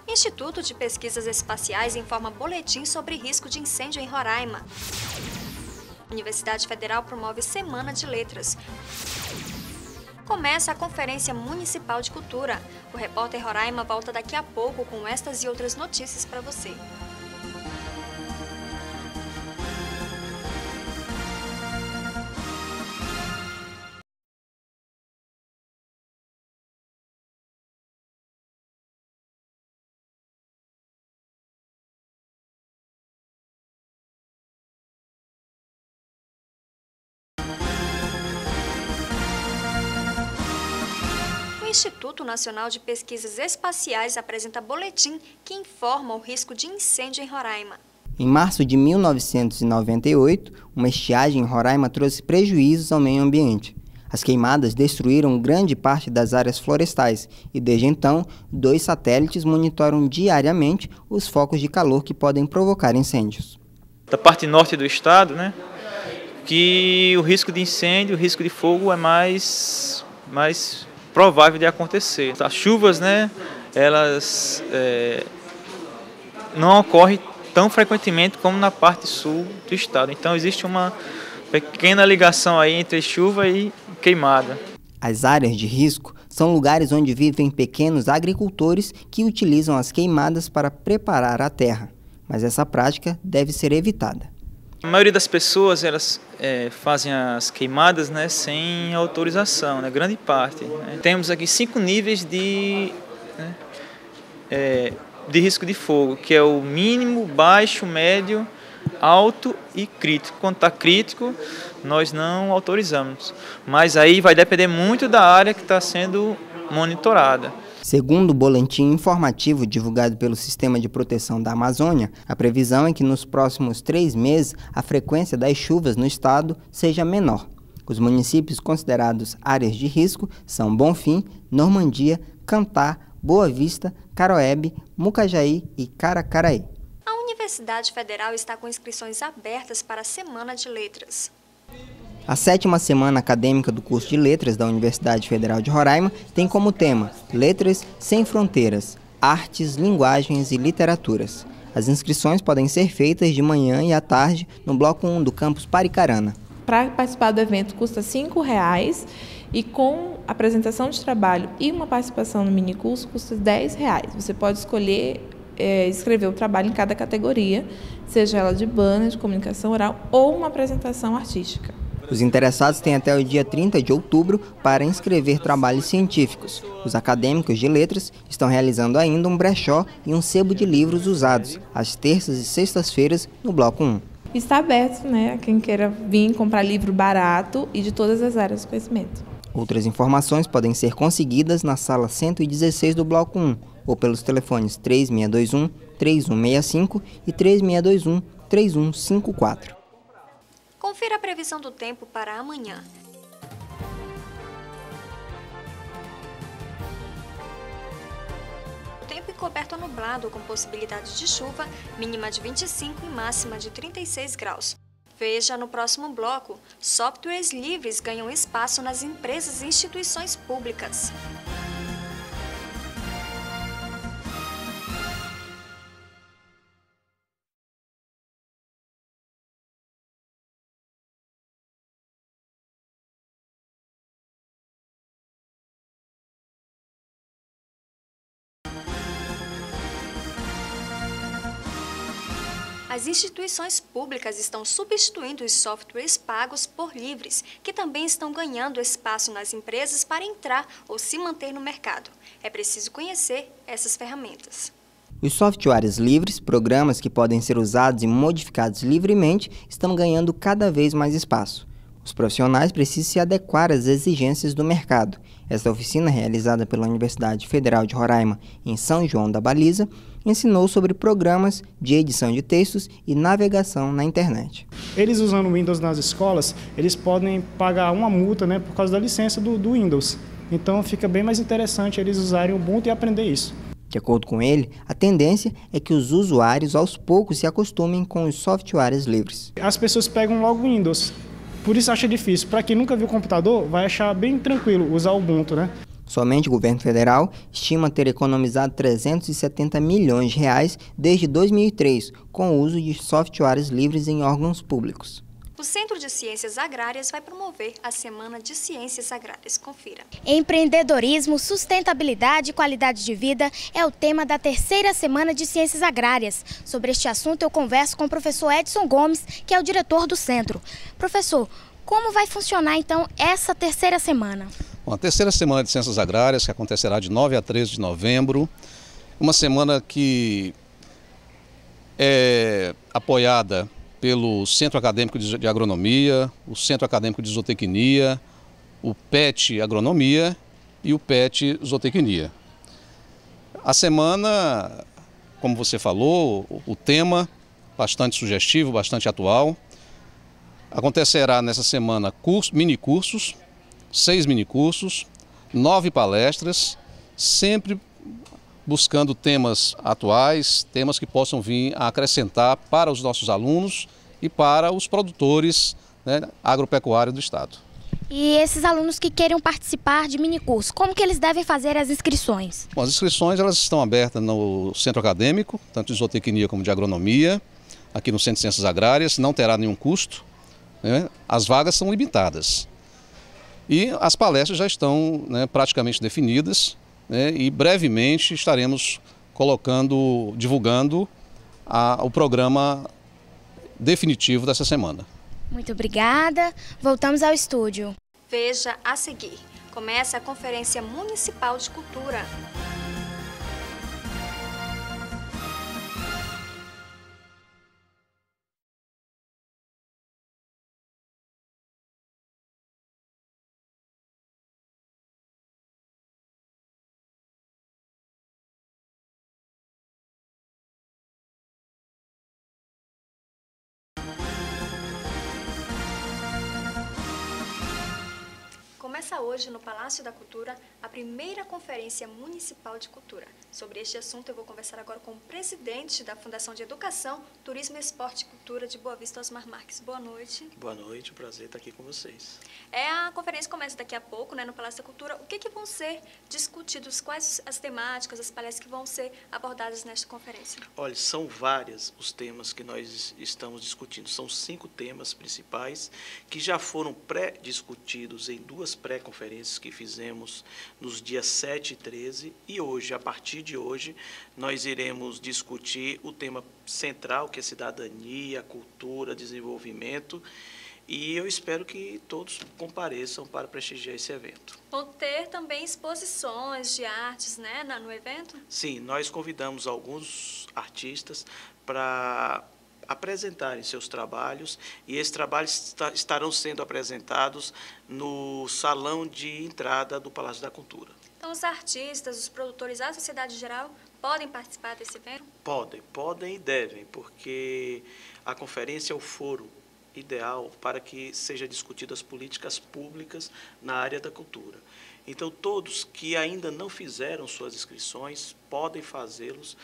Instituto de Pesquisas Espaciais informa boletim sobre risco de incêndio em Roraima. Universidade Federal promove Semana de Letras. Começa a Conferência Municipal de Cultura. O repórter Roraima volta daqui a pouco com estas e outras notícias para você. O Instituto Nacional de Pesquisas Espaciais apresenta boletim que informa o risco de incêndio em Roraima. Em março de 1998, uma estiagem em Roraima trouxe prejuízos ao meio ambiente. As queimadas destruíram grande parte das áreas florestais e, desde então, 2 satélites monitoram diariamente os focos de calor que podem provocar incêndios. Da parte norte do estado, que o risco de incêndio, o risco de fogo é mais provável de acontecer. As chuvas, elas não ocorrem tão frequentemente como na parte sul do estado. Então existe uma pequena ligação aí entre chuva e queimada. As áreas de risco são lugares onde vivem pequenos agricultores que utilizam as queimadas para preparar a terra, mas essa prática deve ser evitada. A maioria das pessoas elas fazem as queimadas sem autorização, grande parte. Temos aqui 5 níveis de risco de fogo, que é o mínimo, baixo, médio, alto e crítico. Quando está crítico, nós não autorizamos, mas aí vai depender muito da área que está sendo monitorada. Segundo o boletim informativo divulgado pelo Sistema de Proteção da Amazônia, a previsão é que nos próximos 3 meses a frequência das chuvas no estado seja menor. Os municípios considerados áreas de risco são Bonfim, Normandia, Cantá, Boa Vista, Caroebe, Mucajaí e Caracaraí. A Universidade Federal está com inscrições abertas para a Semana de Letras. A 7ª semana acadêmica do curso de Letras da Universidade Federal de Roraima tem como tema Letras Sem Fronteiras, Artes, Linguagens e Literaturas. As inscrições podem ser feitas de manhã e à tarde no Bloco 1 do campus Paricarana. Para participar do evento custa R$ 5,00 e com apresentação de trabalho e uma participação no minicurso custa R$ 10,00. Você pode escolher escrever o trabalho em cada categoria, seja ela de banda, de comunicação oral ou uma apresentação artística. Os interessados têm até o dia 30 de outubro para inscrever trabalhos científicos. Os acadêmicos de letras estão realizando ainda um brechó e um sebo de livros usados, às terças e sextas-feiras, no Bloco 1. Está aberto a quem queira vir comprar livro barato e de todas as áreas do conhecimento. Outras informações podem ser conseguidas na sala 116 do Bloco 1 ou pelos telefones 3621-3165 e 3621-3154. Confira a previsão do tempo para amanhã. O tempo encoberto ou nublado, com possibilidade de chuva, mínima de 25 e máxima de 36 graus. Veja no próximo bloco, softwares livres ganham espaço nas empresas e instituições públicas. As instituições públicas estão substituindo os softwares pagos por livres, que também estão ganhando espaço nas empresas para entrar ou se manter no mercado. É preciso conhecer essas ferramentas. Os softwares livres, programas que podem ser usados e modificados livremente, estão ganhando cada vez mais espaço. Os profissionais precisam se adequar às exigências do mercado. Esta oficina, realizada pela Universidade Federal de Roraima, em São João da Baliza, ensinou sobre programas de edição de textos e navegação na internet. Eles usando o Windows nas escolas, eles podem pagar uma multa por causa da licença do Windows. Então fica bem mais interessante eles usarem o Ubuntu e aprender isso. De acordo com ele, a tendência é que os usuários aos poucos se acostumem com os softwares livres. As pessoas pegam logo o Windows, por isso acha difícil. Para quem nunca viu o computador, vai achar bem tranquilo usar o Ubuntu, Somente o governo federal estima ter economizado 370 milhões de reais desde 2003, com o uso de softwares livres em órgãos públicos. O Centro de Ciências Agrárias vai promover a Semana de Ciências Agrárias. Confira. Empreendedorismo, sustentabilidade e qualidade de vida é o tema da terceira Semana de Ciências Agrárias. Sobre este assunto eu converso com o professor Edson Gomes, que é o diretor do centro. Professor, como vai funcionar então essa terceira semana? Bom, a terceira Semana de Ciências Agrárias, que acontecerá de 9 a 13 de novembro, uma semana que é apoiada pelo Centro Acadêmico de Agronomia, o Centro Acadêmico de Zootecnia, o PET Agronomia e o PET Zootecnia. A semana, como você falou, o tema bastante sugestivo, bastante atual. Acontecerá nessa semana minicursos, 6 minicursos, 9 palestras, sempre buscando temas atuais, temas que possam vir a acrescentar para os nossos alunos e para os produtores, né, agropecuários do estado. E esses alunos que queiram participar de minicurso, como que eles devem fazer as inscrições? Bom, as inscrições elas estão abertas no centro acadêmico, tanto de zootecnia como de agronomia, aqui no Centro de Ciências Agrárias, não terá nenhum custo, né? As vagas são limitadas. E as palestras já estão, né, praticamente definidas, né, e brevemente estaremos divulgando o programa definitivo dessa semana. Muito obrigada. Voltamos ao estúdio. Veja a seguir. Começa a Conferência Municipal de Cultura. Começa hoje no Palácio da Cultura a primeira Conferência Municipal de Cultura. Sobre este assunto eu vou conversar agora com o presidente da Fundação de Educação, Turismo, Esporte e Cultura de Boa Vista, Osmar Marques. Boa noite. Boa noite, prazer estar aqui com vocês. A conferência começa daqui a pouco, né, no Palácio da Cultura. O que vão ser discutidos? Quais as temáticas, as palestras que vão ser abordadas nesta conferência? Olha, são vários os temas que nós estamos discutindo. São 5 temas principais que já foram pré-discutidos em 2 pré-conferências que fizemos nos dias 7 e 13 e hoje, a partir de hoje, nós iremos discutir o tema central, que é cidadania, cultura, desenvolvimento, e eu espero que todos compareçam para prestigiar esse evento. Vão ter também exposições de artes, né, no evento? Sim, nós convidamos alguns artistas para apresentarem seus trabalhos, e esses trabalhos estarão sendo apresentados no salão de entrada do Palácio da Cultura. Então, os artistas, os produtores, a sociedade em geral, podem participar desse evento? Podem e devem, porque a conferência é o foro ideal para que sejam discutidas políticas públicas na área da cultura. Então, todos que ainda não fizeram suas inscrições podem fazê-los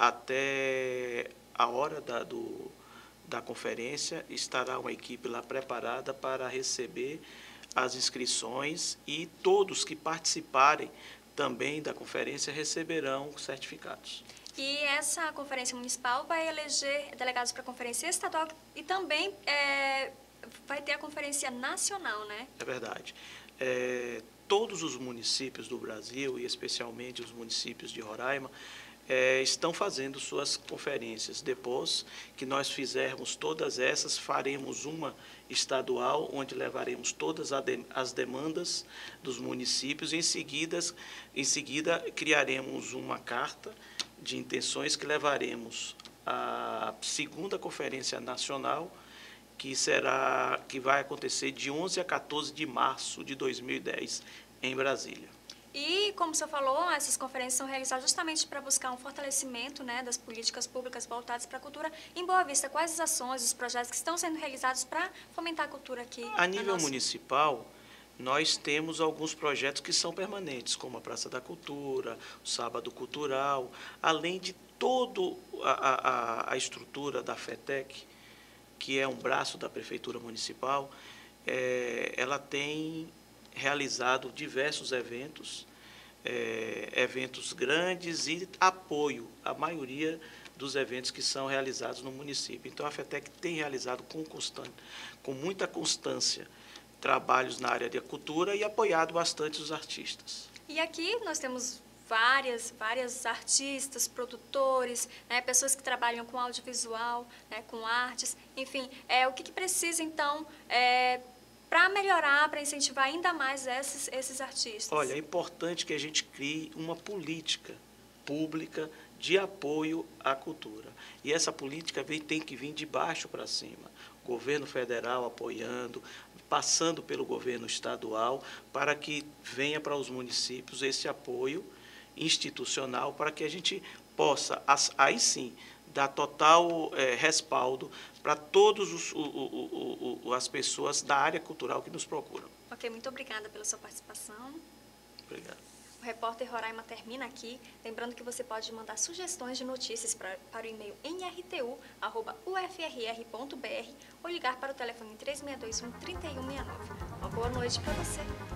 até a hora da conferência. Estará uma equipe lá preparada para receber as inscrições e todos que participarem também da conferência receberão certificados. E essa conferência municipal vai eleger delegados para a conferência estadual e também vai ter a conferência nacional, né? É verdade. Todos os municípios do Brasil, e especialmente os municípios de Roraima, estão fazendo suas conferências. Depois que nós fizermos todas essas, faremos uma estadual, onde levaremos todas as demandas dos municípios e em seguida criaremos uma carta de intenções que levaremos à segunda conferência nacional, que vai acontecer de 11 a 14 de março de 2010 em Brasília. E, como o senhor falou, essas conferências são realizadas justamente para buscar um fortalecimento, né, das políticas públicas voltadas para a cultura. Em Boa Vista, quais as ações, os projetos que estão sendo realizados para fomentar a cultura aqui? A nível municipal, nós temos alguns projetos que são permanentes, como a Praça da Cultura, o Sábado Cultural, além de toda a estrutura da FETEC, que é um braço da Prefeitura Municipal. Ela tem realizado diversos eventos eventos grandes e apoio à maioria dos eventos que são realizados no município. Então, a FETEC tem realizado com muita constância trabalhos na área da cultura e apoiado bastante os artistas. E aqui nós temos várias artistas, produtores, né, pessoas que trabalham com audiovisual, né, com artes, enfim, o que precisa, então, para melhorar, para incentivar ainda mais esses artistas? Olha, é importante que a gente crie uma política pública de apoio à cultura. E essa política tem que vir de baixo para cima. Governo federal apoiando, passando pelo governo estadual, para que venha para os municípios esse apoio institucional, para que a gente possa, aí sim, dar total respaldo para todas as pessoas da área cultural que nos procuram. Ok, muito obrigada pela sua participação. Obrigado. O Repórter Roraima termina aqui. Lembrando que você pode mandar sugestões de notícias para o e-mail nrtu@ufrr.br ou ligar para o telefone 3621-3169. Uma boa noite para você.